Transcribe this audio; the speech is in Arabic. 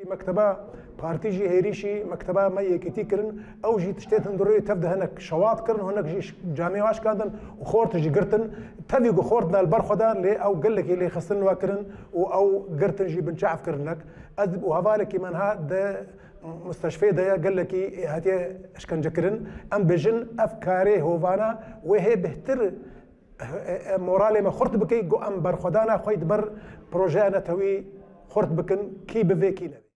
مكتبه بارتي جي هيريشي مكتبه ما يكتي كرن او جي تشتيتن دري تبدا هناك شواط كرن هناك جي جامعه واش كادن وخورت جي قرتن تبي خورتنا البرخدا لي او قال لك اللي خصن واكرن او قرتن جي بنشعف كرنك وهذاك من هذا مستشفى ده قال لك هاتي اش كان جكرن ام بجن افكاري هوفانا وهي بهتر مورالي ما خرط بكي جو ام بر خدانا خويت بر بروجانا توي خرط بكن كي بفيكي